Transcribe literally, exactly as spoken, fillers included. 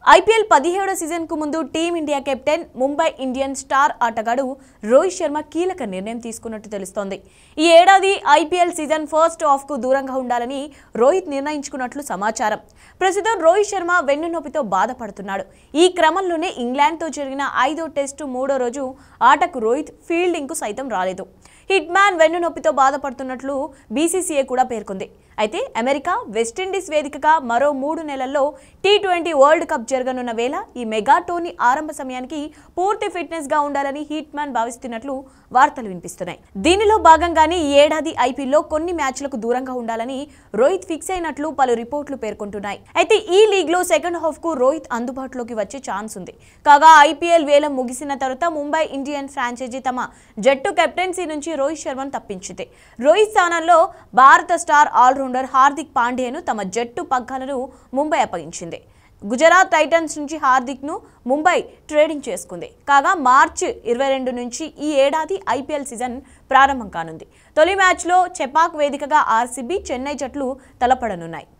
IPL పదిహేడో season కు ముందు team India captain Mumbai Indians star ఆటగాడు రోహిత్ శర్మ కీలక నిర్ణయం తీసుకున్నట్టు తెలుస్తోంది. ఈ ఏడాది ఐపీఎల్ సీజన్ ఫస్ట్ హాఫ్ కు దూరంగా ఉండాలని రోహిత్ నిర్ణయించుకున్నట్లు సమాచారం. ప్రస్తుతం రోహిత్ శర్మ వెన్నునొప్పితో బాధపడుతున్నాడు. ఈ క్రమంలోనే ఇంగ్లాండ్తో జరిగిన ఐదో టెస్టు మూడో రోజు ఆటకు రోహిత్ ఫీల్డింగ్ కు సైతం రాలేదు. హిట్ మ్యాన్ వెన్నునొప్పితో బాధపడుతున్నట్లు బీసీసీఐ కూడా పేర్కొంది. అయితే అమెరికా, వెస్టిండీస్ వేదికగా మరో మూడు నెలల్లో టీ ట్వంటీ వరల్డ్ కప్ జరగనున్న వేళ ఈ మెగా టోర్నీ ఆరంభ సమయానికి పూర్తి ఫిట్నెస్ గా ఉండాలని హిట్ మ్యాన్ భావిస్తున్నట్లు వార్తలు వినిపిస్తున్నాయి. దీనిలో భాగంగానే ఈ ఏడాది ఐపీఎల్లో కొన్ని మ్యాచ్లకు దూరంగా ఉండాలని రోహిత్ ఫిక్స్ అయినట్లు పలు రిపోర్టులు పేర్కొంటున్నాయి. అయితే ఈ లీగ్ లో సెకండ్ హాఫ్ కు రోహిత్ అందుబాటులోకి వచ్చే ఛాన్స్ ఉంది. కాగా ఐపీఎల్ వేలం ముగిసిన తర్వాత ముంబై ఇండియన్స్ ఫ్రాంచైజీ తమ జట్టు కెప్టెన్సీ నుంచి రోహిత్ శర్మను తప్పించింది. రోహిత్ స్థానంలో భారత స్టార్ ఆల్రౌండర్ హార్దిక్ పాండ్యాను తమ జట్టు పగ్గాలను ముంబై అప్పగించింది. గుజరాత్ టైటన్స్ నుంచి హార్దిక్ ను ముంబై ట్రేడింగ్ చేసుకుంది. కాగా మార్చి ఇరవై రెండు నుంచి ఈ ఏడాది ఐపీఎల్ సీజన్ ప్రారంభం కానుంది. తొలి మ్యాచ్లో చెపాక్ వేదికగా ఆర్సీబీ, చెన్నై జట్లు తలపడనున్నాయి.